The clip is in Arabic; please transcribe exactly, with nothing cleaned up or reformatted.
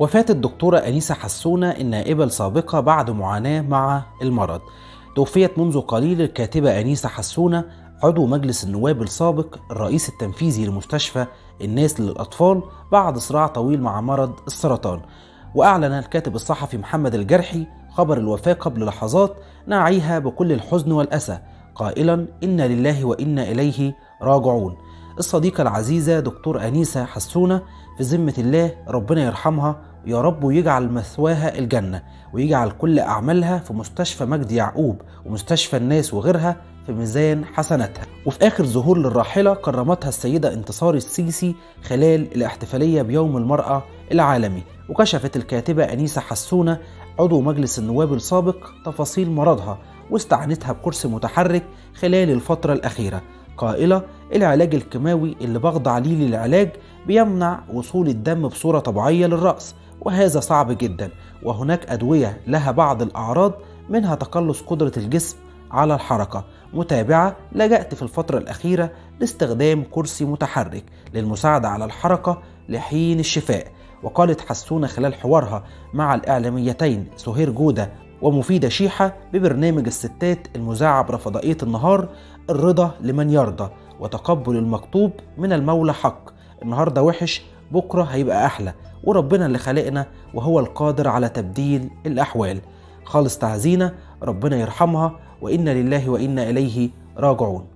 وفاة الدكتورة أنيسة حسونة النائبة السابقة بعد معاناة مع المرض. توفيت منذ قليل الكاتبة أنيسة حسونة عضو مجلس النواب السابق الرئيس التنفيذي لمستشفى الناس للأطفال بعد صراع طويل مع مرض السرطان. وأعلن الكاتب الصحفي محمد الجرحي خبر الوفاة قبل لحظات ناعيها بكل الحزن والأسى قائلا: إنا لله وإنا إليه راجعون. الصديقة العزيزة دكتور أنيسة حسونة في ذمة الله، ربنا يرحمها يا رب ويجعل مثواها الجنة، ويجعل كل أعمالها في مستشفى مجدي يعقوب ومستشفى الناس وغيرها في ميزان حسناتها. وفي آخر ظهور للراحلة كرمتها السيدة انتصار السيسي خلال الاحتفالية بيوم المرأة العالمي. وكشفت الكاتبة أنيسة حسونة عضو مجلس النواب السابق تفاصيل مرضها واستعنتها بكرسي متحرك خلال الفترة الأخيرة قائلة: العلاج الكيماوي اللي بخضع ليه للعلاج بيمنع وصول الدم بصورة طبيعية للرأس، وهذا صعب جدا، وهناك أدوية لها بعض الأعراض منها تقلص قدرة الجسم على الحركة. متابعة: لجأت في الفترة الأخيرة لاستخدام كرسي متحرك للمساعدة على الحركة لحين الشفاء. وقالت حسونة خلال حوارها مع الإعلاميتين سهير جودة ومفيدة شيحة ببرنامج الستات المذاع عبر فضائية النهار: الرضا لمن يرضى وتقبل المكتوب من المولى حق. النهاردة وحش، بكرة هيبقى أحلى، وربنا اللي خلقنا وهو القادر على تبديل الأحوال. خالص تعزينا، ربنا يرحمها، وإنا لله وإنا إليه راجعون.